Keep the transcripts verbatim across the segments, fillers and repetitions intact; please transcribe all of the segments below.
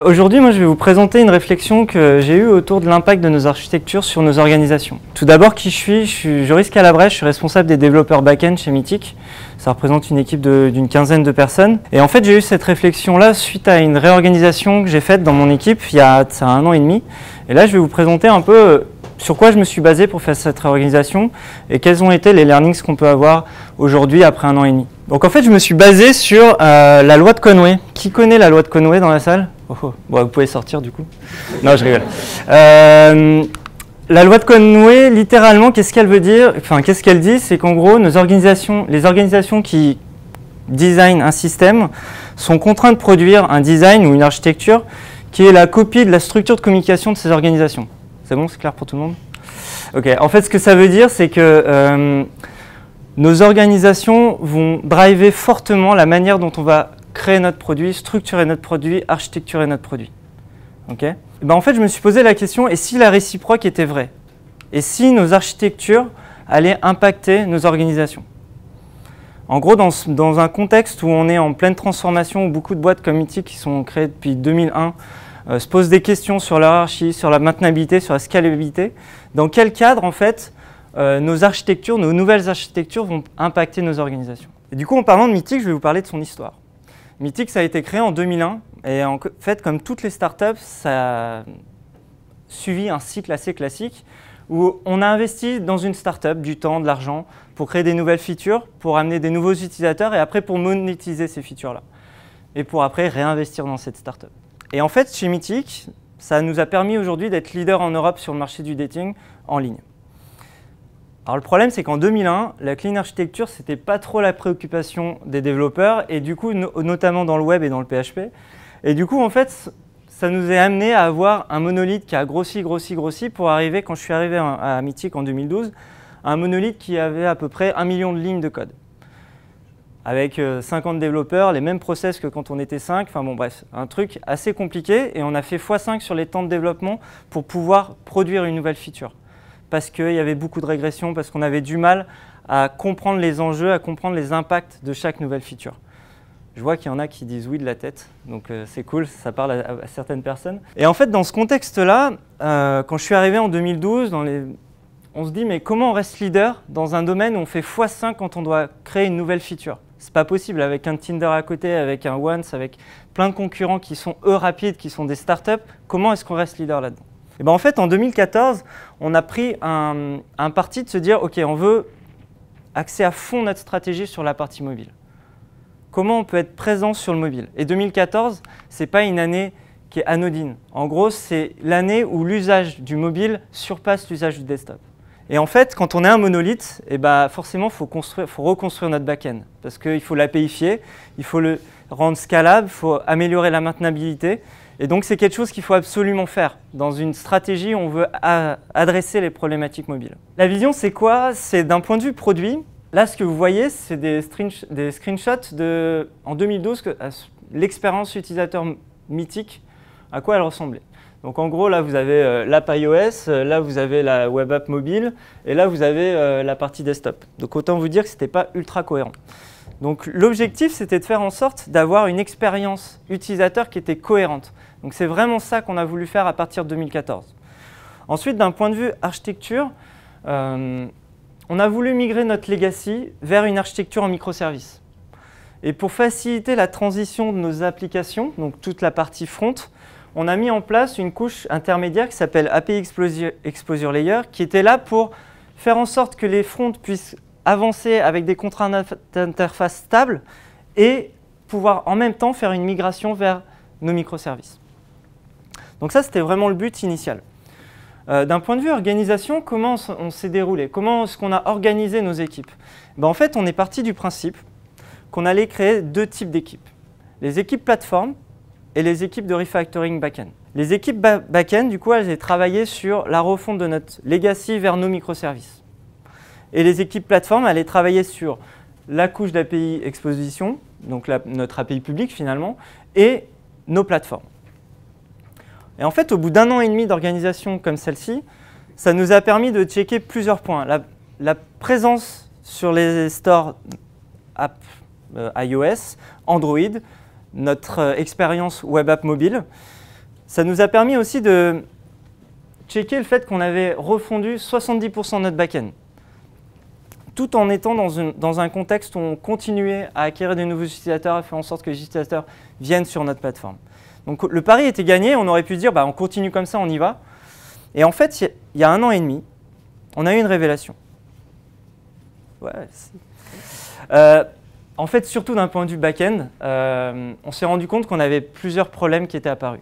Aujourd'hui, moi, je vais vous présenter une réflexion que j'ai eue autour de l'impact de nos architectures sur nos organisations. Tout d'abord, qui je suis, je suis Joris Calabrèche, je suis responsable des développeurs back-end chez Mythic. Ça représente une équipe d'une quinzaine de personnes. Et en fait, j'ai eu cette réflexion-là suite à une réorganisation que j'ai faite dans mon équipe il y a ça, un an et demi. Et là, je vais vous présenter un peu sur quoi je me suis basé pour faire cette réorganisation et quels ont été les learnings qu'on peut avoir aujourd'hui après un an et demi. Donc en fait, je me suis basé sur euh, la loi de Conway. Qui connaît la loi de Conway dans la salle ? Oh, oh. Bon, vous pouvez sortir du coup. Non, je rigole. Euh, la loi de Conway, littéralement, qu'est-ce qu'elle veut dire? Enfin, qu'est-ce qu'elle dit? C'est qu'en gros, nos organisations, les organisations qui designent un système sont contraintes de produire un design ou une architecture qui est la copie de la structure de communication de ces organisations. C'est bon, c'est clair pour tout le monde? Ok. En fait, ce que ça veut dire, c'est que euh, nos organisations vont driver fortement la manière dont on va créer notre produit, structurer notre produit, architecturer notre produit. Okay. Et ben en fait, je me suis posé la question, et si la réciproque était vraie? Et si nos architectures allaient impacter nos organisations? En gros, dans, dans un contexte où on est en pleine transformation, où beaucoup de boîtes comme Mythic qui sont créées depuis deux mille un euh, se posent des questions sur l'hierarchie, sur la maintenabilité, sur la scalabilité, dans quel cadre, en fait, euh, nos architectures, nos nouvelles architectures vont impacter nos organisations? Et du coup, en parlant de Mythic, je vais vous parler de son histoire. Mythic, ça a été créé en deux mille un et en fait, comme toutes les startups, ça a suivi un cycle assez classique où on a investi dans une startup du temps, de l'argent pour créer des nouvelles features, pour amener des nouveaux utilisateurs et après pour monétiser ces features-là et pour après réinvestir dans cette startup. Et en fait, chez Mythic, ça nous a permis aujourd'hui d'être leader en Europe sur le marché du dating en ligne. Alors le problème, c'est qu'en deux mille un, la clean architecture, ce n'était pas trop la préoccupation des développeurs, et du coup, no notamment dans le web et dans le P H P. Et du coup, en fait, ça nous est amené à avoir un monolithe qui a grossi, grossi, grossi, pour arriver, quand je suis arrivé à Mythic en deux mille douze, à un monolithe qui avait à peu près un million de lignes de code. Avec cinquante développeurs, les mêmes process que quand on était cinq, enfin bon bref, un truc assez compliqué, et on a fait fois cinq sur les temps de développement pour pouvoir produire une nouvelle feature. Parce qu'il y avait beaucoup de régression, parce qu'on avait du mal à comprendre les enjeux, à comprendre les impacts de chaque nouvelle feature. Je vois qu'il y en a qui disent oui de la tête, donc euh, c'est cool, ça parle à, à certaines personnes. Et en fait, dans ce contexte-là, euh, quand je suis arrivé en deux mille douze, dans les... on se dit mais comment on reste leader dans un domaine où on fait fois cinq quand on doit créer une nouvelle feature? C'est pas possible avec un Tinder à côté, avec un Once, avec plein de concurrents qui sont eux rapides, qui sont des startups. Comment est-ce qu'on reste leader là-dedans? Et ben en fait, en deux mille quatorze, on a pris un, un parti de se dire, OK, on veut axer à fond notre stratégie sur la partie mobile. Comment on peut être présent sur le mobile? Et deux mille quatorze, ce n'est pas une année qui est anodine. En gros, c'est l'année où l'usage du mobile surpasse l'usage du desktop. Et en fait, quand on est un monolithe, et ben forcément, il faut, faut reconstruire notre back-end. Parce qu'il faut l'APIfier, il faut le rendre scalable, il faut améliorer la maintenabilité. Et donc, c'est quelque chose qu'il faut absolument faire dans une stratégie où on veut adresser les problématiques mobiles. La vision, c'est quoi? C'est d'un point de vue produit. Là, ce que vous voyez, c'est des, des screenshots de, en deux mille douze, l'expérience utilisateur Mythic, à quoi elle ressemblait. Donc, en gros, là, vous avez euh, l'app iOS, euh, là, vous avez la web app mobile, et là, vous avez euh, la partie desktop. Donc, autant vous dire que ce n'était pas ultra cohérent. Donc, l'objectif, c'était de faire en sorte d'avoir une expérience utilisateur qui était cohérente. Donc, c'est vraiment ça qu'on a voulu faire à partir de deux mille quatorze. Ensuite, d'un point de vue architecture, euh, on a voulu migrer notre legacy vers une architecture en microservices. Et pour faciliter la transition de nos applications, donc toute la partie front, on a mis en place une couche intermédiaire qui s'appelle A P I Exposure, Exposure Layer, qui était là pour faire en sorte que les fronts puissent avancer avec des contraintes d'interface stables et pouvoir en même temps faire une migration vers nos microservices. Donc ça, c'était vraiment le but initial. Euh, D'un point de vue organisation, comment on s'est déroulé? Comment est-ce qu'on a organisé nos équipes? Ben, en fait, on est parti du principe qu'on allait créer deux types d'équipes. Les équipes plateforme et les équipes de refactoring back-end. Les équipes back-end, du coup, elles ont travaillé sur la refonte de notre legacy vers nos microservices. Et les équipes plateforme allaient travailler sur la couche d'A P I exposition, donc la, notre A P I publique finalement, et nos plateformes. Et en fait, au bout d'un an et demi d'organisation comme celle-ci, ça nous a permis de checker plusieurs points. La, la présence sur les stores app euh, iOS, Android, notre euh, expérience web app mobile, Ça nous a permis aussi de checker le fait qu'on avait refondu soixante-dix pour cent de notre back-end, tout en étant dans, une, dans un contexte où on continuait à acquérir des nouveaux utilisateurs, à faire en sorte que les utilisateurs viennent sur notre plateforme. Donc le pari était gagné, on aurait pu dire bah, on continue comme ça, on y va. Et en fait, il y a un an et demi, on a eu une révélation. Ouais, euh, en fait, surtout d'un point de vue back-end, euh, on s'est rendu compte qu'on avait plusieurs problèmes qui étaient apparus.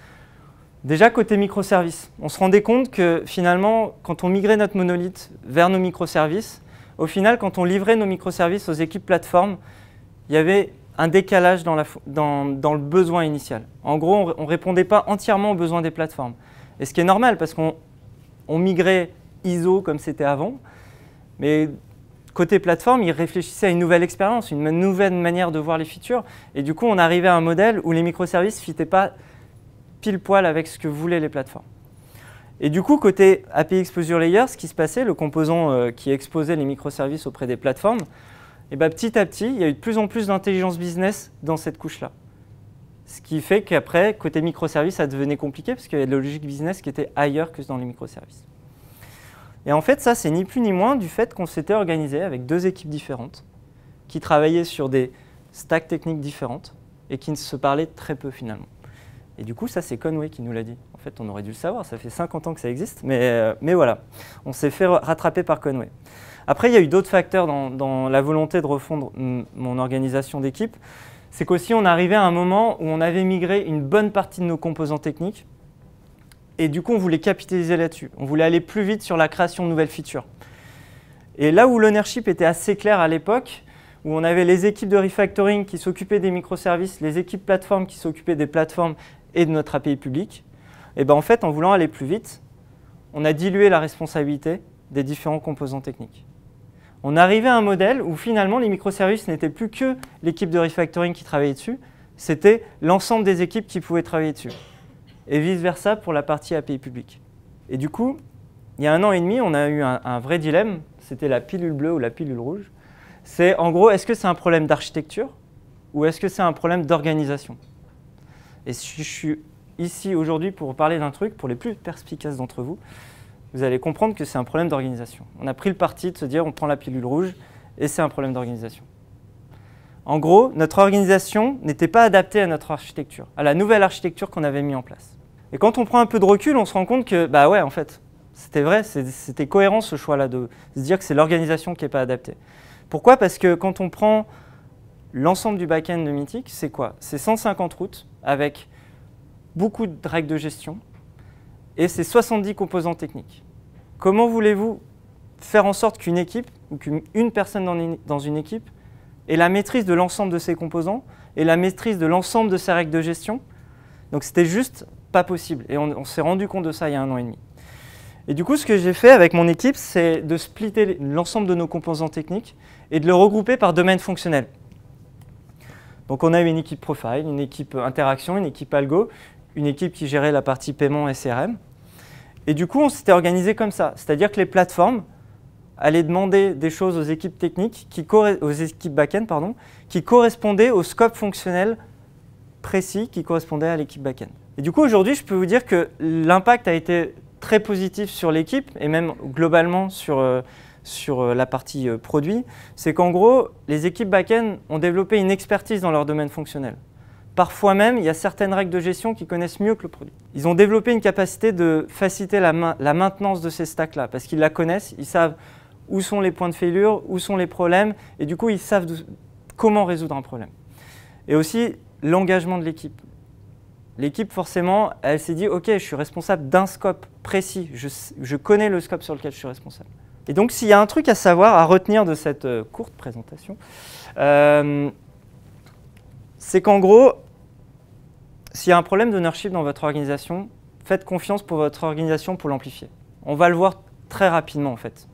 Déjà, côté microservices, on se rendait compte que finalement, quand on migrait notre monolithe vers nos microservices, au final, quand on livrait nos microservices aux équipes plateformes, il y avait un décalage dans, la, dans, dans le besoin initial. En gros, on ne répondait pas entièrement aux besoins des plateformes. Et ce qui est normal, parce qu'on on migrait I S O comme c'était avant, mais côté plateforme, ils réfléchissaient à une nouvelle expérience, une nouvelle manière de voir les features. Et du coup, on arrivait à un modèle où les microservices ne fitaient pas pile poil avec ce que voulaient les plateformes. Et du coup, côté A P I Exposure Layer, ce qui se passait, le composant euh, qui exposait les microservices auprès des plateformes, et ben, petit à petit, il y a eu de plus en plus d'intelligence business dans cette couche-là. Ce qui fait qu'après, côté microservices, ça devenait compliqué parce qu'il y avait de la logique business qui était ailleurs que dans les microservices. Et en fait, ça, c'est ni plus ni moins du fait qu'on s'était organisé avec deux équipes différentes qui travaillaient sur des stacks techniques différentes et qui ne se parlaient très peu finalement. Et du coup, ça, c'est Conway qui nous l'a dit. En fait, on aurait dû le savoir, ça fait cinquante ans que ça existe, mais, euh, mais voilà, on s'est fait rattraper par Conway. Après, il y a eu d'autres facteurs dans, dans la volonté de refondre mon organisation d'équipe. C'est qu'aussi, on arrivait à un moment où on avait migré une bonne partie de nos composants techniques et du coup, on voulait capitaliser là-dessus. On voulait aller plus vite sur la création de nouvelles features. Et là où l'ownership était assez clair à l'époque, où on avait les équipes de refactoring qui s'occupaient des microservices, les équipes plateformes qui s'occupaient des plateformes et de notre A P I public, et ben en fait, en voulant aller plus vite, on a dilué la responsabilité des différents composants techniques. On arrivait à un modèle où finalement, les microservices n'étaient plus que l'équipe de refactoring qui travaillait dessus, c'était l'ensemble des équipes qui pouvaient travailler dessus. Et vice-versa pour la partie A P I publique. Et du coup, il y a un an et demi, on a eu un, un vrai dilemme, c'était la pilule bleue ou la pilule rouge. C'est en gros, est-ce que c'est un problème d'architecture ou est-ce que c'est un problème d'organisation? Et si je suis ici aujourd'hui pour parler d'un truc, pour les plus perspicaces d'entre vous, vous allez comprendre que c'est un problème d'organisation. On a pris le parti de se dire on prend la pilule rouge et c'est un problème d'organisation. En gros, notre organisation n'était pas adaptée à notre architecture, à la nouvelle architecture qu'on avait mis en place. Et quand on prend un peu de recul, on se rend compte que, bah ouais, en fait, c'était vrai, c'était cohérent ce choix-là de se dire que c'est l'organisation qui n'est pas adaptée. Pourquoi? Parce que quand on prend l'ensemble du back-end de Mythic, c'est quoi? C'est cent cinquante routes avec beaucoup de règles de gestion et c'est soixante-dix composants techniques. Comment voulez-vous faire en sorte qu'une équipe ou qu'une personne dans une, dans une équipe ait la maîtrise de l'ensemble de ses composants et la maîtrise de l'ensemble de ses règles de gestion? Donc c'était juste pas possible et on, on s'est rendu compte de ça il y a un an et demi. Et du coup, ce que j'ai fait avec mon équipe, c'est de splitter l'ensemble de nos composants techniques et de le regrouper par domaine fonctionnel. Donc on a eu une équipe profile, une équipe interaction, une équipe algo, une équipe qui gérait la partie paiement et C R M. Et du coup, on s'était organisé comme ça, c'est-à-dire que les plateformes allaient demander des choses aux équipes techniques, qui aux équipes back-end, pardon, qui correspondaient au scope fonctionnel précis qui correspondait à l'équipe back-end. Et du coup, aujourd'hui, je peux vous dire que l'impact a été très positif sur l'équipe et même globalement sur, euh, sur euh, la partie euh, produit. C'est qu'en gros, les équipes back-end ont développé une expertise dans leur domaine fonctionnel. Parfois même, il y a certaines règles de gestion qui connaissent mieux que le produit. Ils ont développé une capacité de faciliter la, ma la maintenance de ces stacks-là parce qu'ils la connaissent, ils savent où sont les points de failure, où sont les problèmes et du coup, ils savent comment résoudre un problème. Et aussi, l'engagement de l'équipe. L'équipe, forcément, elle s'est dit « Ok, je suis responsable d'un scope précis, je, je connais le scope sur lequel je suis responsable. » Et donc, s'il y a un truc à savoir, à retenir de cette euh, courte présentation, euh, c'est qu'en gros, s'il y a un problème d'ownership dans votre organisation, faites confiance pour votre organisation pour l'amplifier. On va le voir très rapidement, en fait.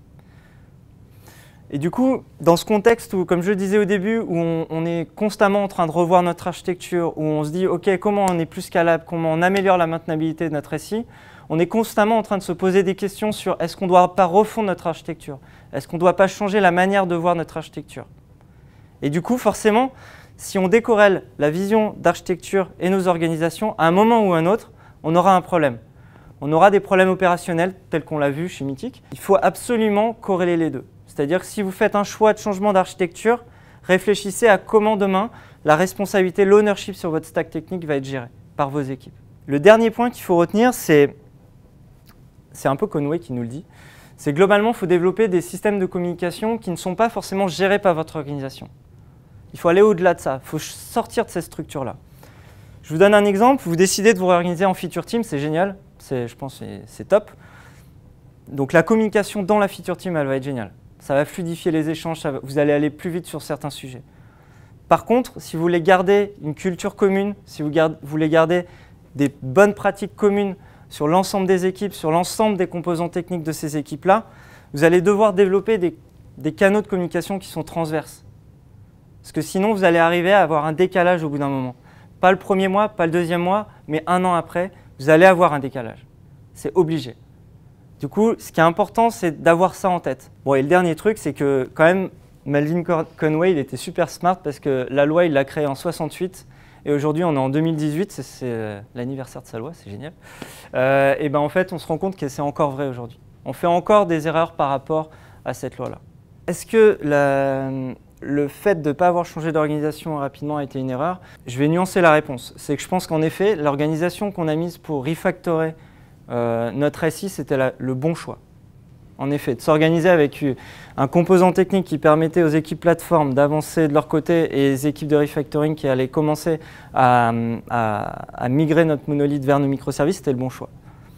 Et du coup, dans ce contexte où, comme je le disais au début, où on, on est constamment en train de revoir notre architecture, où on se dit « Ok, comment on est plus scalable, comment on améliore la maintenabilité de notre S I », on est constamment en train de se poser des questions sur est-ce qu'on ne doit pas refondre notre architecture? Est-ce qu'on ne doit pas changer la manière de voir notre architecture? Et du coup, forcément, si on décorrèle la vision d'architecture et nos organisations, à un moment ou à un autre, on aura un problème. On aura des problèmes opérationnels tels qu'on l'a vu chez Mythic. Il faut absolument corréler les deux. C'est-à-dire que si vous faites un choix de changement d'architecture, réfléchissez à comment demain la responsabilité, l'ownership sur votre stack technique va être gérée par vos équipes. Le dernier point qu'il faut retenir, c'est, c'est un peu Conway qui nous le dit, c'est globalement, il faut développer des systèmes de communication qui ne sont pas forcément gérés par votre organisation. Il faut aller au-delà de ça, il faut sortir de ces structures-là. Je vous donne un exemple, vous décidez de vous réorganiser en feature team, c'est génial, je pense que c'est top. Donc la communication dans la feature team, elle va être géniale. Ça va fluidifier les échanges, ça va, vous allez aller plus vite sur certains sujets. Par contre, si vous voulez garder une culture commune, si vous, gardez, vous voulez garder des bonnes pratiques communes sur l'ensemble des équipes, sur l'ensemble des composants techniques de ces équipes-là, vous allez devoir développer des, des canaux de communication qui sont transverses. Parce que sinon, vous allez arriver à avoir un décalage au bout d'un moment. Pas le premier mois, pas le deuxième mois, mais un an après, vous allez avoir un décalage. C'est obligé. Du coup, ce qui est important, c'est d'avoir ça en tête. Bon, et le dernier truc, c'est que quand même, Melvin Conway, il était super smart parce que la loi, il l'a créée en soixante-huit. Et aujourd'hui, on est en deux mille dix-huit, c'est l'anniversaire de sa loi, c'est génial. Euh, et ben en fait, on se rend compte que c'est encore vrai aujourd'hui. On fait encore des erreurs par rapport à cette loi-là. Est-ce que la, le fait de ne pas avoir changé d'organisation rapidement a été une erreur? Je vais nuancer la réponse. C'est que je pense qu'en effet, l'organisation qu'on a mise pour refactorer euh, notre S I, c'était le bon choix. En effet, de s'organiser avec un composant technique qui permettait aux équipes plateformes d'avancer de leur côté et les équipes de refactoring qui allaient commencer à, à, à migrer notre monolithe vers nos microservices, c'était le bon choix.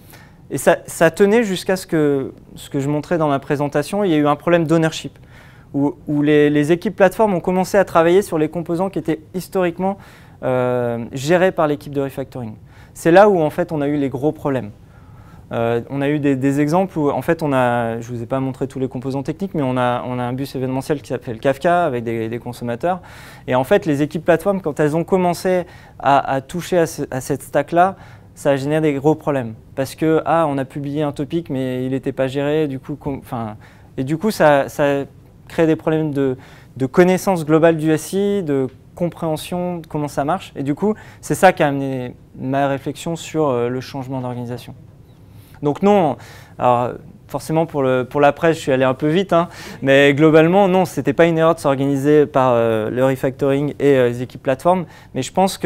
Et ça, ça tenait jusqu'à ce que, ce que je montrais dans ma présentation, il y a eu un problème d'ownership, où, où les, les équipes plateformes ont commencé à travailler sur les composants qui étaient historiquement euh, gérés par l'équipe de refactoring. C'est là où en fait on a eu les gros problèmes. Euh, on a eu des, des exemples où, en fait, on a, je ne vous ai pas montré tous les composants techniques, mais on a, on a un bus événementiel qui s'appelle Kafka avec des, des consommateurs. Et en fait, les équipes plateformes, quand elles ont commencé à, à toucher à, ce, à cette stack-là, ça a généré des gros problèmes. Parce que, ah, on a publié un topic, mais il n'était pas géré. Du coup, enfin, et du coup, ça, ça crée des problèmes de, de connaissance globale du S I, de compréhension de comment ça marche. Et du coup, c'est ça qui a amené ma réflexion sur euh, le changement d'organisation. Donc non, alors forcément pour, le, pour la presse, je suis allé un peu vite, hein, mais globalement, non, ce n'était pas une erreur de s'organiser par euh, le refactoring et euh, les équipes plateformes, mais je pense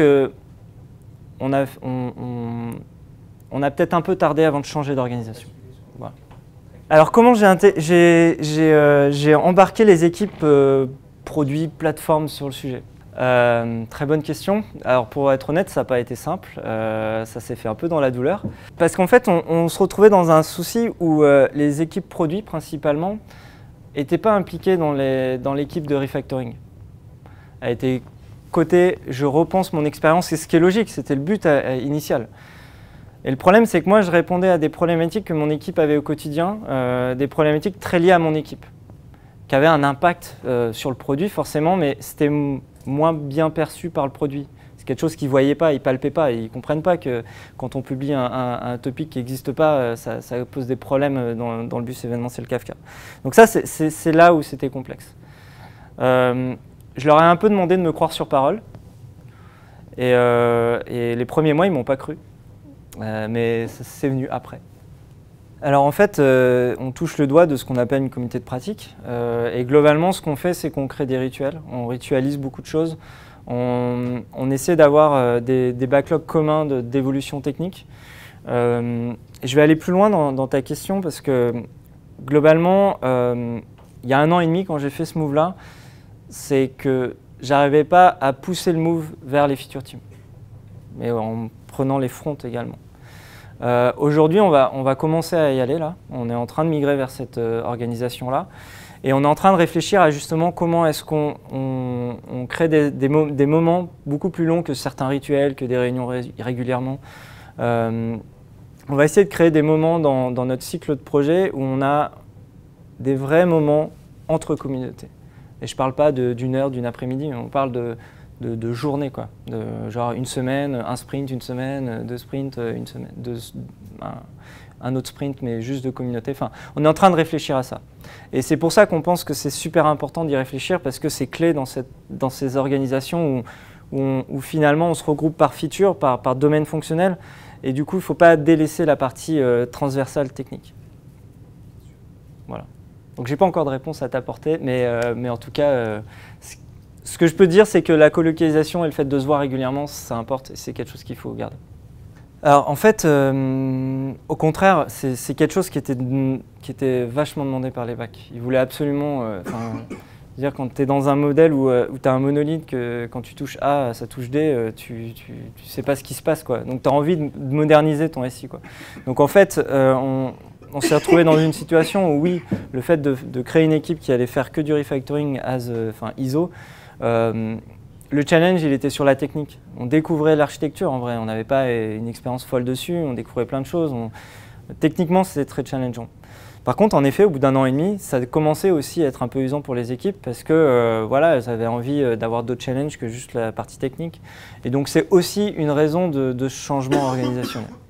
qu'on a, on, on, on a peut-être un peu tardé avant de changer d'organisation. Voilà. Alors comment j'ai euh, embarqué les équipes euh, produits, plateformes sur le sujet? Euh, très bonne question. Alors pour être honnête, ça n'a pas été simple, euh, ça s'est fait un peu dans la douleur. Parce qu'en fait, on, on se retrouvait dans un souci où euh, les équipes produits principalement n'étaient pas impliquées dans l'équipe de refactoring. Elle était côté, je repense mon expérience, c'est ce qui est logique, c'était le but à, à, initial. Et le problème, c'est que moi, je répondais à des problématiques que mon équipe avait au quotidien, euh, des problématiques très liées à mon équipe, qui avaient un impact euh, sur le produit forcément, mais c'était moins bien perçu par le produit. C'est quelque chose qu'ils ne voyaient pas, ils ne palpaient pas, ils ne comprennent pas que quand on publie un, un, un topic qui n'existe pas, ça, ça pose des problèmes dans, dans le bus événementiel Kafka. Donc ça, c'est là où c'était complexe. Euh, je leur ai un peu demandé de me croire sur parole, et, euh, et les premiers mois, ils ne m'ont pas cru, euh, mais c'est venu après. Alors en fait, euh, on touche le doigt de ce qu'on appelle une communauté de pratique. Euh, et globalement, ce qu'on fait, c'est qu'on crée des rituels. On ritualise beaucoup de choses. On, on essaie d'avoir euh, des, des backlogs communs d'évolution technique. Euh, je vais aller plus loin dans, dans ta question parce que globalement, euh, il y a un an et demi, quand j'ai fait ce move-là, c'est que j'arrivais pas à pousser le move vers les feature teams, mais en prenant les fronts également. Euh, Aujourd'hui, on va, on va commencer à y aller là. On est en train de migrer vers cette euh, organisation-là. Et on est en train de réfléchir à justement comment est-ce qu'on on, on crée des, des, mo des moments beaucoup plus longs que certains rituels, que des réunions ré régulièrement. Euh, on va essayer de créer des moments dans, dans notre cycle de projet où on a des vrais moments entre communautés. Et je ne parle pas d'une heure, d'une après-midi, on parle de De, de journée, quoi. De, genre une semaine, un sprint, une semaine, deux sprints, une semaine, deux, un, un autre sprint, mais juste de communauté. Enfin, on est en train de réfléchir à ça. Et c'est pour ça qu'on pense que c'est super important d'y réfléchir parce que c'est clé dans, cette, dans ces organisations où, où, on, où finalement on se regroupe par feature, par, par domaine fonctionnel. Et du coup, il ne faut pas délaisser la partie euh, transversale technique. Voilà. Donc, je n'ai pas encore de réponse à t'apporter, mais, euh, mais en tout cas, euh, ce que je peux dire, c'est que la colocalisation et le fait de se voir régulièrement, ça importe, et c'est quelque chose qu'il faut garder. Alors en fait, euh, au contraire, c'est quelque chose qui était, qui était vachement demandé par les bacs. Ils voulaient absolument, euh, dire quand tu es dans un modèle où, où tu as un monolithe, que quand tu touches A, ça touche D, tu ne sais pas ce qui se passe, quoi. Donc tu as envie de, de moderniser ton S I, quoi. Donc en fait, euh, on, on s'est retrouvé dans une situation où oui, le fait de, de créer une équipe qui allait faire que du refactoring as, euh, enfin, I S O, euh, le challenge, il était sur la technique. On découvrait l'architecture, en vrai. On n'avait pas une expérience folle dessus, on découvrait plein de choses. On... Techniquement, c'était très challengeant. Par contre, en effet, au bout d'un an et demi, ça commençait aussi à être un peu usant pour les équipes parce que euh, voilà, elles avaient envie d'avoir d'autres challenges que juste la partie technique. Et donc, c'est aussi une raison de, de ce changement organisationnel.